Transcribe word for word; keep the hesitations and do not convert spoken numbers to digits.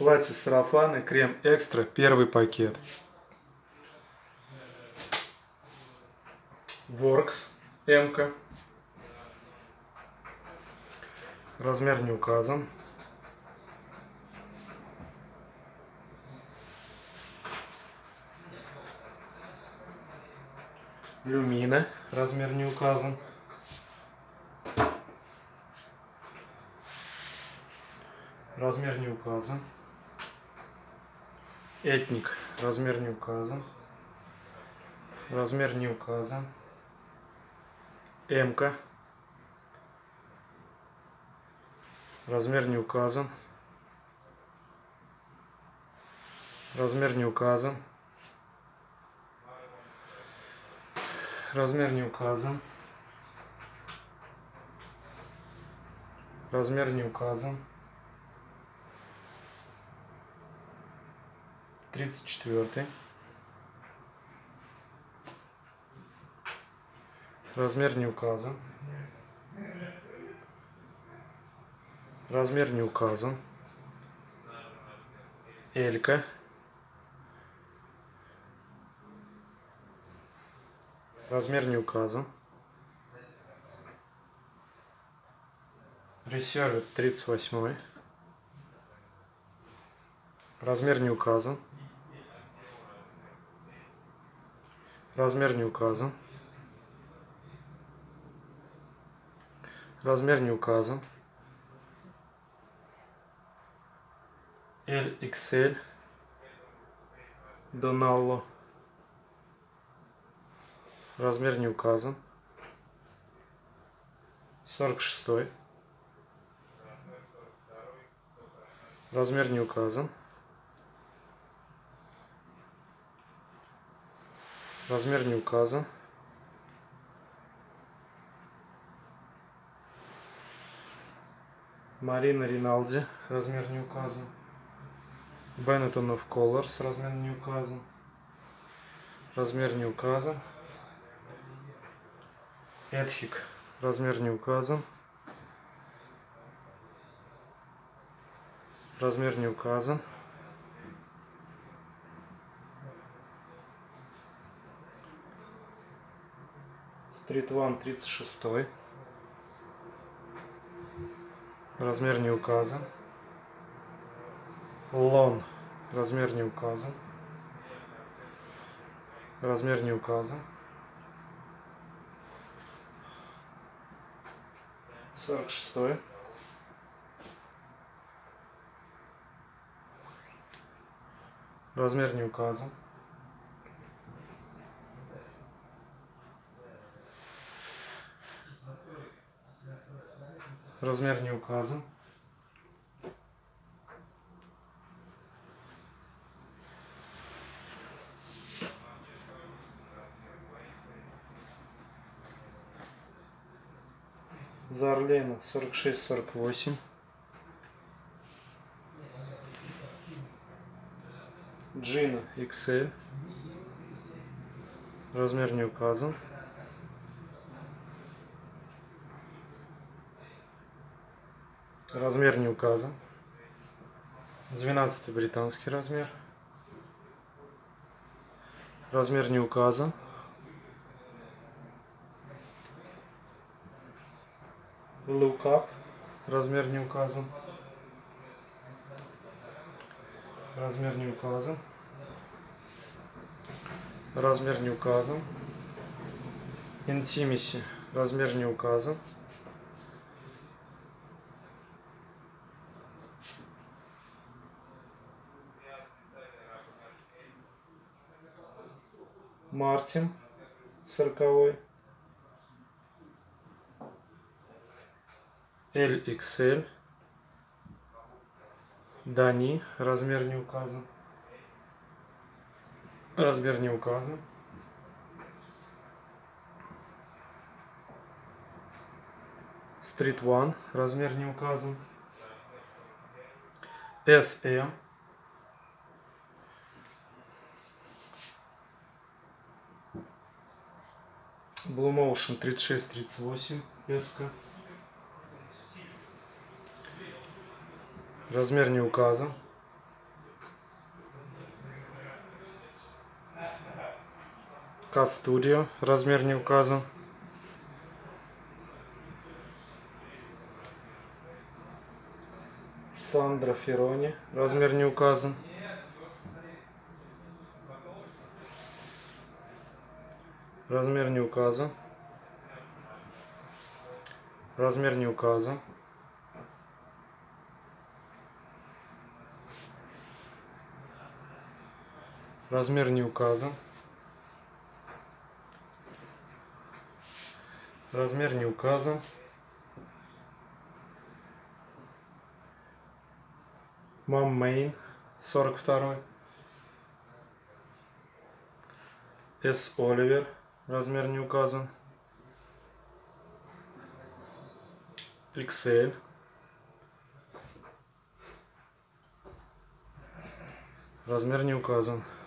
Платье-сарафаны, крем экстра, первый пакет. Воркс, М-ка. Размер не указан. Люмина, размер не указан. Размер не указан. Этник, размер не указан. Размер не указан. М-ка. Размер не указан. Размер не указан. Размер не указан. Размер не указан. тридцать четвёртый. Размер не указан. Размер не указан. Элька. Размер не указан. Ресервер тридцать восьмой. Размер не указан. Размер не указан. Размер не указан. Эль икс эль. Доналло. Размер не указан. сорок шестой. Размер не указан. Размер не указан. Марина Риналди. Размер не указан. Benetton of Colors. Размер не указан. Размер не указан. Эдхик. Размер не указан. Размер не указан. Street One тридцать шестой. Размер не указан. Лон. Размер не указан. Размер не указан. сорок шестой. Размер не указан. Размер не указан. Зарлена сорок шесть сорок восемь. Джина икс эль. Размер не указан. Размер не указан. двенадцатый британский размер. Размер не указан. Look Up. Размер не указан. Размер не указан. Размер не указан. Intimacy. Размер не указан. Мартин сороковой. эль икс эль. Дани. Размер не указан. Размер не указан. Street One. Размер не указан. эс эм. Blue Motion тридцать шесть тридцать восемь. Эска. Размер не указан. К-Studio, размер не указан. Сандра Ферони, размер не указан. Размер не указан. Размер не указан. Размер не указан. Размер не указан. Мам Мейн, сорок два. С Оливер, размер не указан. икс эль. Размер не указан.